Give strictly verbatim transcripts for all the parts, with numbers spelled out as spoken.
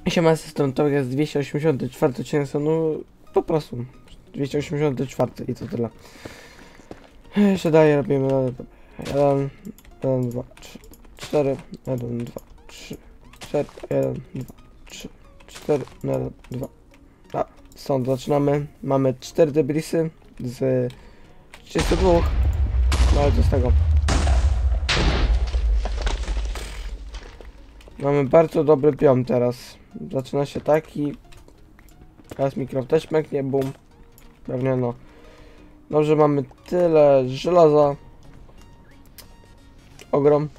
Siema, z tej strony to jest dwieście osiemdziesiąty czwarty odcinek, no po prostu dwieście osiemdziesiąty czwarty i to tyle. Jeszcze dalej robimy jeden, jeden, dwa, trzy, cztery, jeden, dwa, trzy, cztery, jeden, dwa, trzy, cztery, jeden, dwa. A, stąd zaczynamy. Mamy cztery debrisy z trzydziestu dwóch. No ale co z tego? Mamy bardzo dobry pion teraz. Zaczyna się taki. Teraz mikro też pęknie, bum. Pewnie no. Dobrze, mamy tyle żelaza. Ogrom.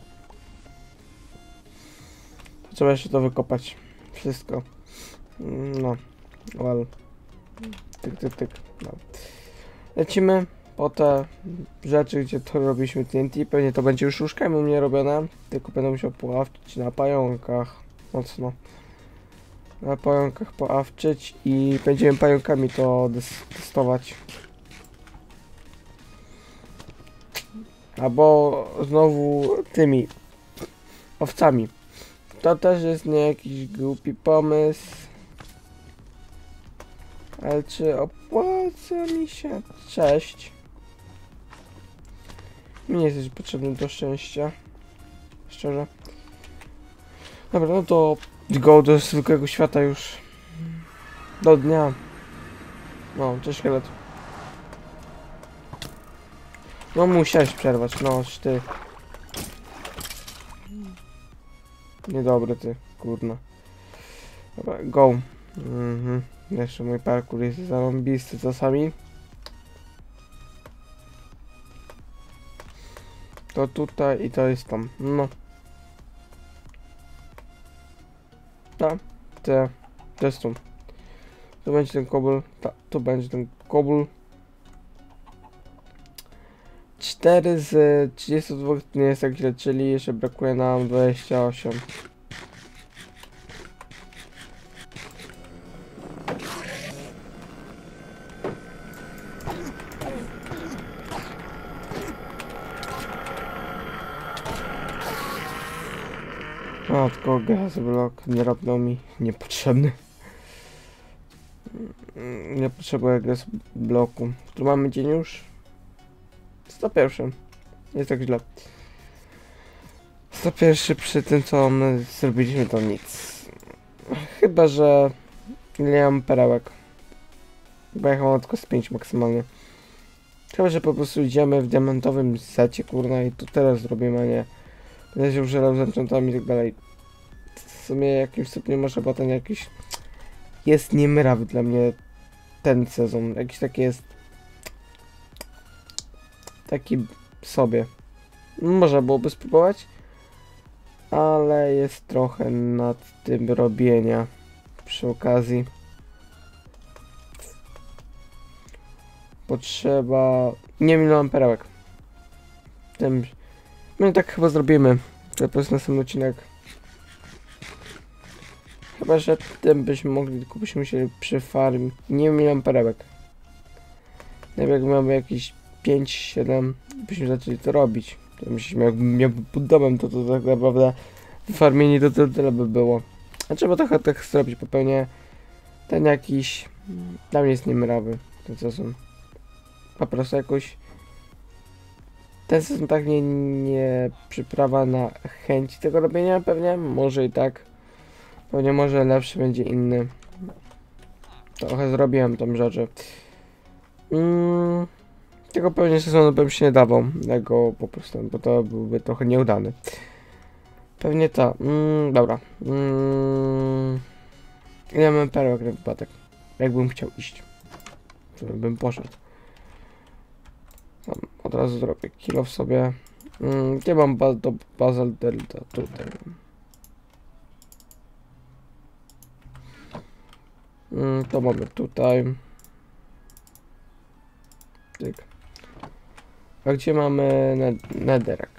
Trzeba jeszcze to wykopać. Wszystko. No. Well. Tyk, tyk, tyk. No. Lecimy po te rzeczy, gdzie to robiliśmy T N T. Pewnie to będzie już łóżkami u mnie robione. Tylko będę musiał poławczyć na pająkach. Mocno. Na pająkach poławczyć i będziemy pająkami to testować. Albo znowu tymi owcami. To też jest nie jakiś głupi pomysł. Ale czy opłaca mi się? Cześć. Mi nie jesteś potrzebny do szczęścia. Szczerze. Dobra, no to go do zwykłego świata już. Do dnia. No, cześć szkielet. No musiałeś przerwać, no ty. Niedobry ty, kurna. Dobra, go. Mhm. Jeszcze mój parkour jest zarąbisty czasami. To tutaj i to jest tam. No. Ta, te, to jest tu. Tu będzie ten kobul, ta, tu będzie ten kobul. cztery z trzydziestu dwóch nie jest tak źle, czyli jeszcze brakuje nam dwadzieścia osiem. O, tylko gaz blok nie robią mi niepotrzebny. Nie potrzebuję gaz bloku. Tu mamy dzień już. sto jeden. Jest tak źle. sto jeden przy tym co my zrobiliśmy to nic. Chyba, że nie mam perełek. Bo ja mam tylko z pięć maksymalnie. Chyba, że po prostu idziemy w diamentowym secie, kurna, i to teraz zrobimy, a nie będę się użerał z enchantami i tak dalej. W sumie jakimś stopniu może potem jakiś jest niemrawy dla mnie ten sezon. Jakiś taki jest taki sobie. Można byłoby spróbować, ale jest trochę nad tym robienia przy okazji. Potrzeba nie milion perełek. Tym, my tak chyba zrobimy. To jest następny odcinek. Chyba, że tym byśmy mogli, tylko byśmy musieli przy farm nie milion perełek. Nawet jak mamy jakieś pięć siedem, byśmy zaczęli to robić. To myśleliśmy, jakbym miał pod domem, to to tak naprawdę farmienie to, to tyle by było. A trzeba trochę tak zrobić, bo pewnie ten jakiś dla mnie jest niemrawy ten sezon. Po prostu jakoś ten sezon tak nie, nie przyprawa na chęć tego robienia pewnie, może i tak. Pewnie może lepszy będzie inny. Trochę zrobiłem tą rzeczy. Mm, tego pewnie sezonu bym się nie dawał. Tego po prostu, bo to byłby trochę nieudany. Pewnie to. Mm, dobra. Mm, ile mam perełek na wypadek? Jakbym chciał iść. To bym poszedł. Tam od razu zrobię kilo w sobie. Mm, gdzie mam ba do Basal Delta? Tutaj. Mm, to mamy tutaj. Tyk. A gdzie mamy netherrack?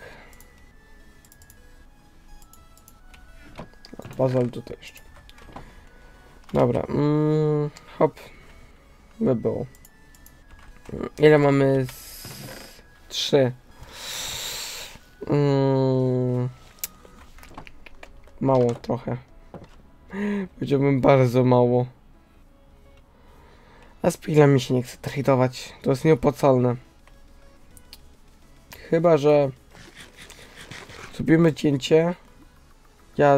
Bazal tutaj jeszcze. Dobra. Mm, hop. By było. Ile mamy? Z... Trzy. Mm, mało trochę. Powiedziałbym bardzo mało. A z pilami się nie chce tradować. To jest nieopłacalne. Chyba, że zrobimy cięcie. Ja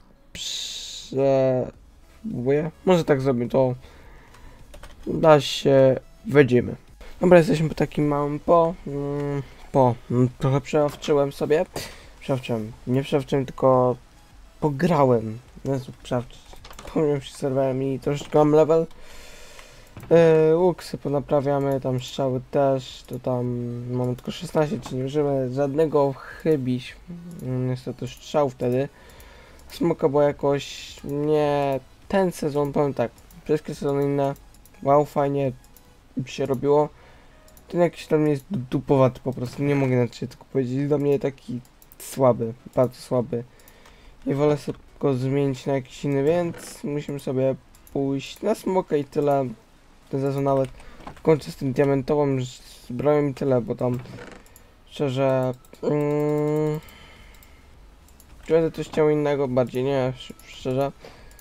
spróbuję. Może tak zrobię, to da się, wejdziemy. Dobra, jesteśmy po takim małym po. Mm, po. Mm, trochę przeawczyłem sobie. Przeawczyłem. Nie przeawczyłem, tylko pograłem. Jezu, przeawczyć. Pomyliłem się serwerem i troszeczkę mam level. Yy, łuk sobie ponaprawiamy, tam strzały też, to tam mamy tylko szesnaście, czyli nie użymy żadnego chybić, niestety strzał wtedy. Smoka było jakoś nie ten sezon, powiem tak, wszystkie sezony inne, wow, fajnie się robiło. Ten jakiś tam jest dupowaty po prostu, nie mogę inaczej tylko powiedzieć, dla mnie taki słaby, bardzo słaby. I wolę sobie go zmienić na jakiś inny, więc musimy sobie pójść na smoka i tyle. Ten sezon nawet w końcu z tym diamentową zbroją i tyle, bo tam szczerze mm, będę coś chciał innego, bardziej nie, szczerze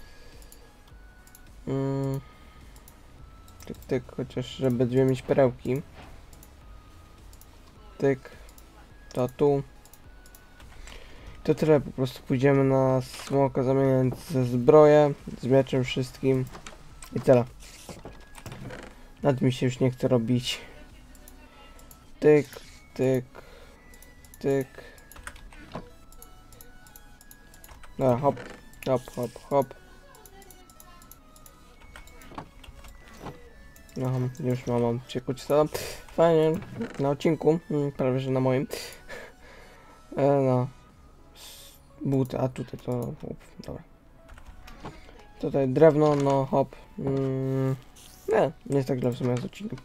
mm, tyk, tyk, chociaż żeby dwie mieć perełki, tyk, to tu, to tyle, po prostu pójdziemy na smoka zamieniając ze zbroję, z mieczem wszystkim i tyle. Nad mi się już nie chce robić. Tyk, tyk, tyk. Dobra, hop, hop, hop, hop. No, już mam, mam cię kucnąłem. Fajnie, na odcinku, prawie że na moim. E, no. But, a tutaj to, hop, dobra. Tutaj drewno, no hop. Mm. Nie, nie jest tak źle w sumie z odcinkiem.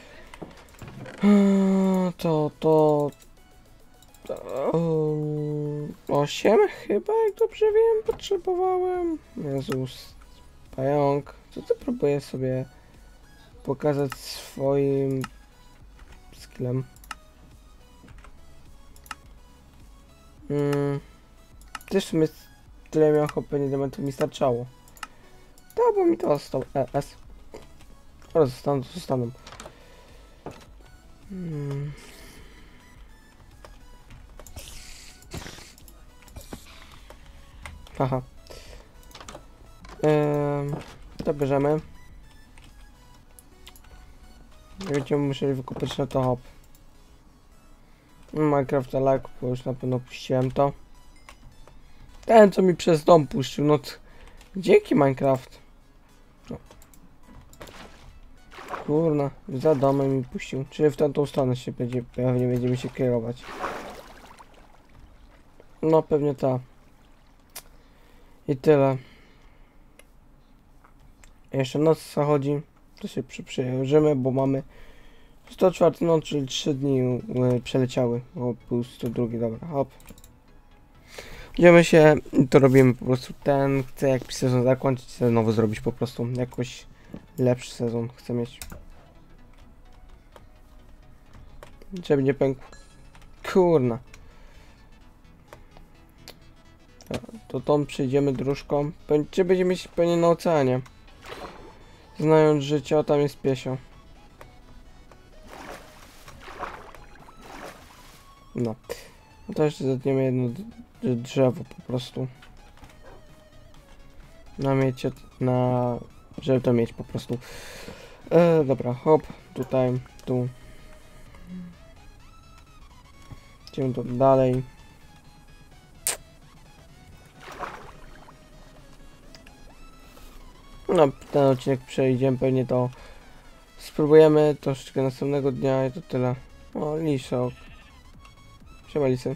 To, to... to um, osiem chyba, jak dobrze wiem, potrzebowałem. Jezus, pająk. Co ty próbujesz sobie pokazać swoim skillem? Hmm. Też w sumie tyle miał hopy, nie diamentów mi starczało. To, bo mi to zostało. E, S. Ale zostaną, to zostaną. Hmm. Haha. Ehm, to bierzemy. Będziemy musieli wykupić na to hop. Minecraft like, bo już na pewno puściłem to. Ten, co mi przez dom puścił, no dzięki Minecraft. No. Kurna, za domem mi puścił. Czyli w tamtą stronę się będzie, pewnie będziemy się kierować. No pewnie ta. I tyle. Jeszcze noc zachodzi. To się przy, przyjeżdżymy, bo mamy sto cztery, no czyli trzy dni y, przeleciały. O, był sto dwa, dobra, hop. Idziemy się, to robimy po prostu ten, chcę jakiś sezon zakończyć, chcę znowu zrobić po prostu jakoś lepszy sezon, chcę mieć. Żeby nie pękł. Kurna. To tą przejdziemy dróżką. Czy będziemy mieć pewnie na oceanie. Znając życie, o tam jest piesio. No. No to jeszcze zetniemy jedno drzewo po prostu. Na miecie, na... żeby to mieć po prostu. E, dobra, hop, tutaj, tu. Idziemy tu dalej. No, ten odcinek przejdziemy, pewnie to spróbujemy troszeczkę następnego dnia i to tyle. O, liszok. Siema lisy.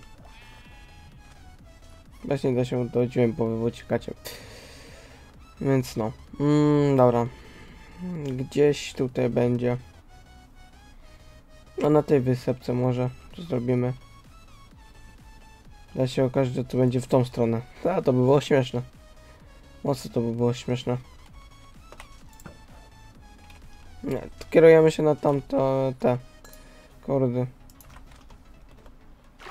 Właśnie da się do dźwięku, bo wy uciekacie. Więc no. Mm, dobra. Gdzieś tutaj będzie. A na tej wysepce może. Co zrobimy? Da się okaże, że to będzie w tą stronę. A, to by było śmieszne. Mocno to by było śmieszne. Nie, to kierujemy się na tamto, te kordy.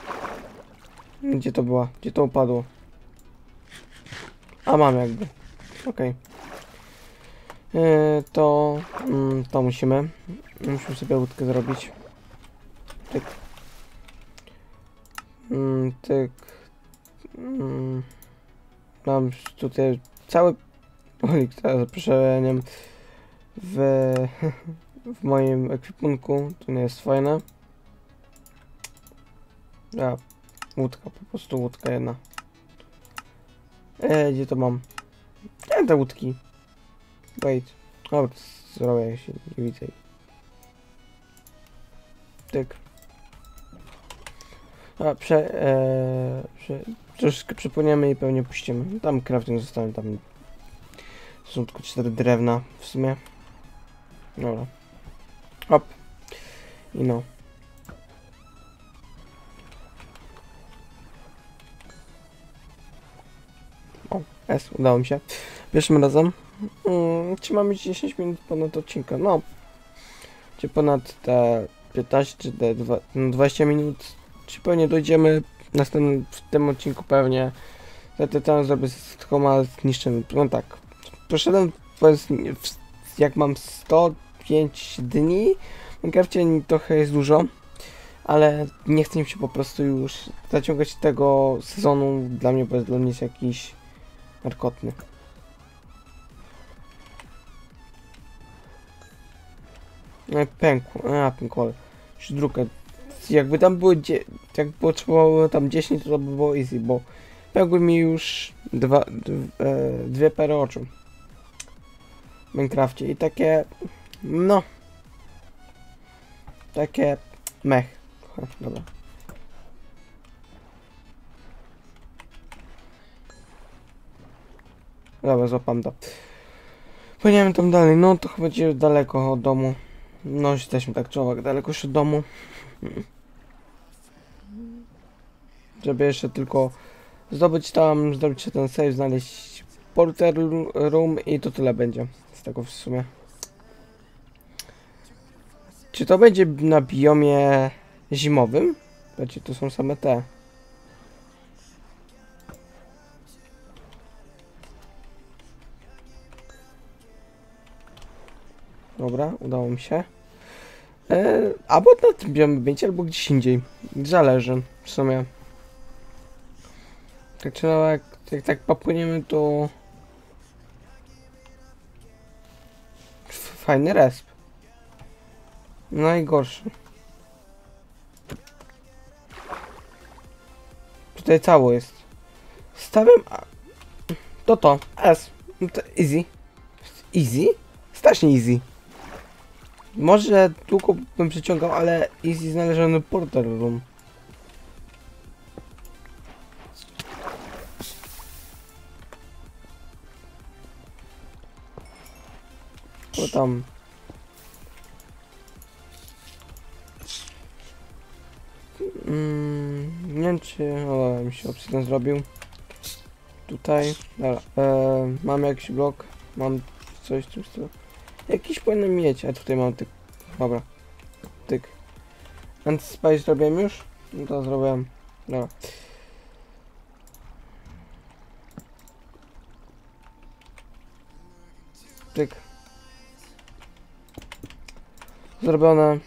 Gdzie to była? Gdzie to upadło? A mam jakby. okej. Okay. Yy, to... Mm, to musimy. Musimy sobie łódkę zrobić. Tyk. Mm, tyk. Mm. Mam tutaj cały polik za zaproszeniem w, w moim ekwipunku. To nie jest fajne. Ja, łódka, po prostu łódka jedna. Eee, gdzie to mam? Ja te łódki. Wait. O, zrobię, jak się nie widzę. Tyk. A, prze... Eee, prze troszkę przepłyniemy i pewnie puścimy. Tam crafting zostałem, tam są tylko cztery drewna w sumie. Dobra. Hop. I no. O, S, udało mi się. Pierwszym razem. Hmm, czy mamy dziesięć minut ponad odcinka? No. Czy ponad te piętnaście, czy te dwadzieścia minut? Czy pewnie dojdziemy w następnym, w tym odcinku pewnie. Za te tam zrobię z koma zniszczymy. No tak. Poszedłem, jak mam sto pięć dni. W Minecrafcie trochę jest dużo. Ale nie chcę mi się po prostu już zaciągać tego sezonu. Dla mnie, bo jest dla mnie jest jakiś markotny. No i pękło. A, pękło. Już druga. Jakby tam było, jak potrzebowało tam dziesięć, to by było easy, bo pękły mi już dwa, dwie, dwie pary oczu w Minecrafcie i takie, no, takie mech. Ha, dobra. Dobra, złapam to. Płyniemy tam dalej, no to chyba będzie daleko od domu. No, jesteśmy tak człowiek daleko już od domu. Żeby jeszcze tylko zdobyć tam, zdobyć się ten save, znaleźć porter room i to tyle będzie z tego w sumie. Czy to będzie na biomie zimowym? Znaczy to są same te. Dobra, udało mi się. E, albo na tym biomie będzie, albo gdzieś indziej. Zależy w sumie. Tak czy jak, jak tak popłyniemy, to fajny resp. Najgorszy. Tutaj cało jest. Stawiam... To to. S. To easy. Easy? Strasznie easy. Może długo bym przyciągał, ale easy znaleziony portal room. To tam. Mm, nie wiem czy... O, mi się obsydian zrobił. Tutaj. Dobra. E, mam jakiś blok. Mam coś, coś, co... Jakiś powinien mieć, a tutaj mam tyk. Dobra. Tyk. Anti-spice zrobiłem już? No to zrobiłem. Dobra. Tyk. Zrobione.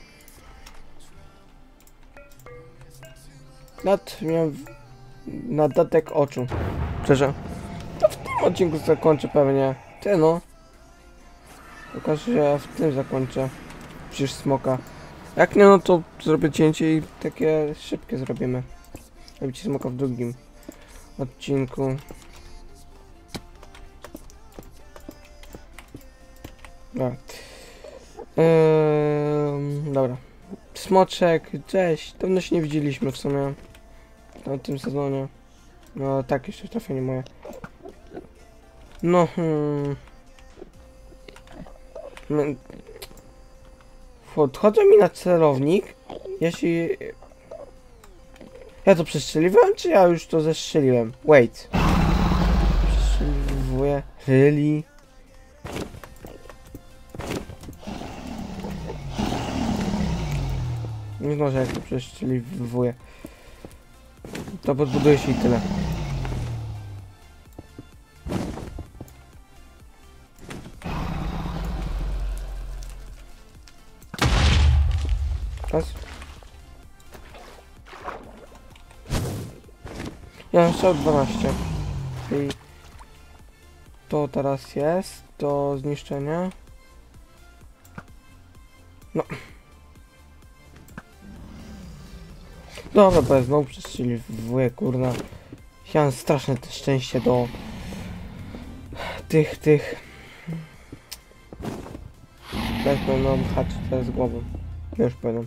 Nad miałem nadatek oczu. Szczerze. To w tym odcinku zakończę pewnie. Ty no. Pokażę, że ja w tym zakończę. Przecież smoka. Jak nie, no to zrobię cięcie i takie szybkie zrobimy. Robicie smoka w drugim odcinku. Dobra. Eee, dobra. Smoczek, cześć. Dawno się nie widzieliśmy w sumie. W tym sezonie. No tak, jeszcze trafienie moje. No, hmm. Odchodzę mi na celownik. Jeśli... Ja to przestrzeliwałem, czy ja już to zestrzeliłem? Wait. Przestrzeliwuję. Really? Nie zdążę, jak to przestrzeliwuję. To podbuduję się i tyle. Raz. Ja mam strzał dwanaście. Czyli to teraz jest do zniszczenia. No. Dobra, bo ja znowu przestrzeliwuję, kurna. Ja mam straszne te szczęście do tych, tych. Tak, no, no, hacz teraz głową. Ja już powiem.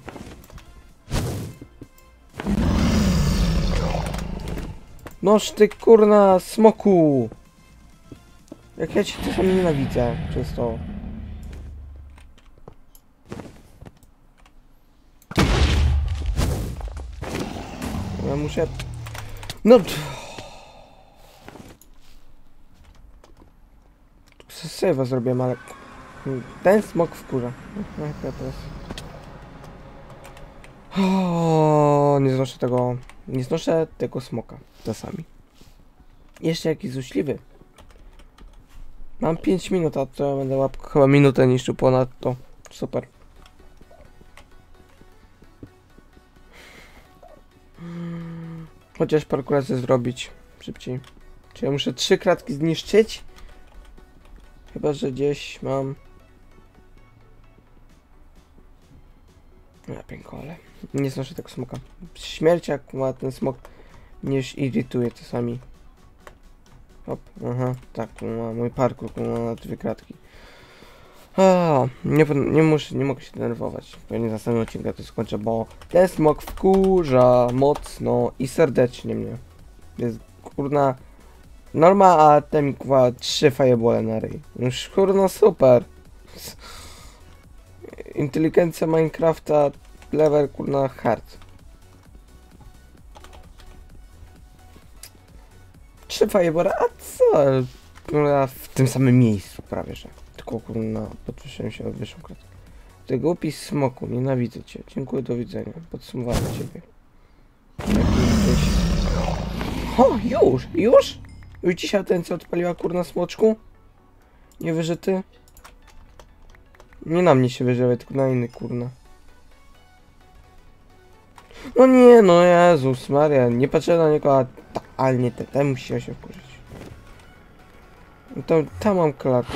Noż ty, kurna, smoku! Jak ja cię czasami nienawidzę przez to. Ja muszę... No... Save'a zrobiłem, ale... Ten smok wkurza. Jak ja teraz... O, nie znoszę tego... Nie znoszę tego smoka. Czasami. Jeszcze jakiś złośliwy. Mam pięć minut, a to ja będę łapkę chyba minutę niszczył ponad to. Super. Chociaż parę razy zrobić szybciej. Czy ja muszę trzy kratki zniszczyć? Chyba, że gdzieś mam... Ja piękole. Nie znoszę tego smoka. Śmierć jak ma ten smok mnie już irytuje czasami. Hop, aha, tak, ma mój parkour ma na dwie kratki. A, nie, nie muszę, nie mogę się denerwować. Pewnie na następnym odcinku to skończę, bo ten smok wkurza mocno i serdecznie mnie. Jest kurna norma, a ten kurwa trzy firebole na ryj. Już kurna super. Inteligencja Minecrafta level kurna hard. Trzy firebole, a co? Kurna w tym samym miejscu prawie, że. Tylko kurna podwyższyłem się o wyższą kratkę. Ty głupi smoku, nienawidzę cię. Dziękuję, do widzenia. Podsumowałem ciebie. Jesteś... O, już, już? Już dzisiaj ten co odpaliła kurna smoczku? Nie wyżyty? Nie na mnie się wyżyły, tylko na inny kurna. No nie, no Jezus Maria, nie patrzę na niego, a totalnie te, te musi się wkurzyć. To, tam mam klatę.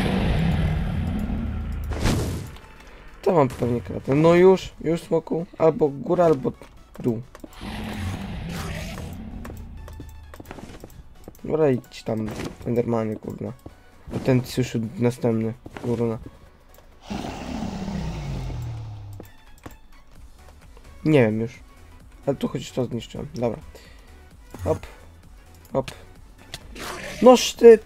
To mam pewnie kratę. No już, już smoku. Albo góra, albo dół. Dobra, idź tam, Endermanie, kurna. A ten już następny, kurna. Nie wiem już. Ale tu chociaż to zniszczyłem. Dobra. Hop. Hop. Noż ty...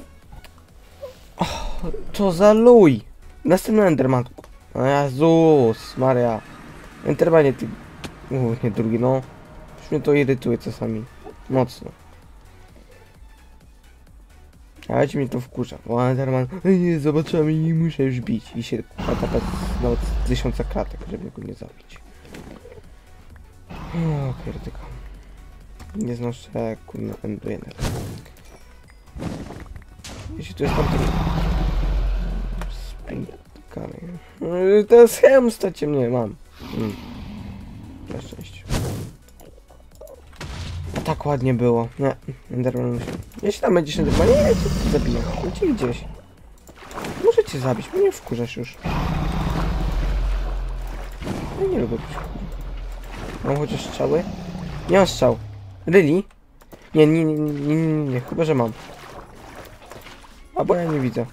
Oh, to za luj. Następny Enderman. O Jezus Maria. Endermanie ty... U, nie drugi, no. Już mnie to irytuje czasami. Mocno. Ale ci mnie to wkurza. O Enderman... Nie, zobaczyłem i muszę już bić. I się atapać nawet z tysiąca kratek, żeby go nie zabić. O, pierdyka. Nie znoszę, kurna, enduję. Jeśli tu jest tamten... Sprintkany. To jest hemstacie mnie, mam. Hmm. Na szczęście. A tak ładnie było. Nie, Enderman musi... Jeśli tam będziesz Enderman, nie, ja cię zabiję. Idź gdzieś. Muszę cię zabić, mnie wkurzasz już. Ja nie lubię być wkurzasz. Mam chociaż strzały? Nie mam strzał. Really? Nie, nie, nie, nie, nie, nie, nie, chyba że mam. Albo ja nie widzę.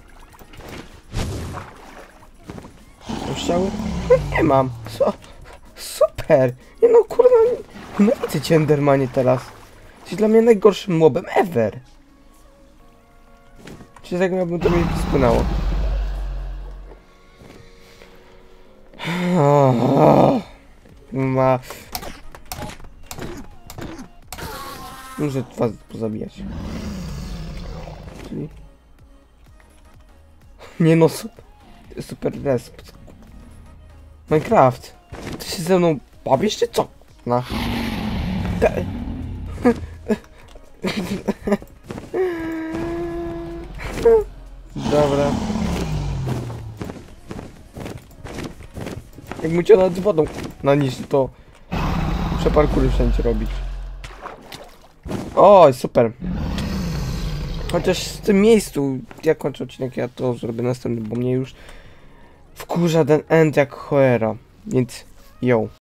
Mam strzały? No nie mam. So, super. Nie no kurwa, no widzę cię Endermanie teraz. Jesteś dla mnie najgorszym mobem ever. Czy tak miałbym to mi spłynęło. Ma... Muszę was pozabijać. Czyli... Nie no, super, super resp. Minecraft. Ty się ze mną bawisz czy co? No. Te... Dobra. Jak mu cię nad wodą na niż, to muszę parkury wszędzie robić. O, super. Chociaż w tym miejscu, jak kończę odcinek, ja to zrobię następny, bo mnie już wkurza ten end jak cholera. Więc, yo.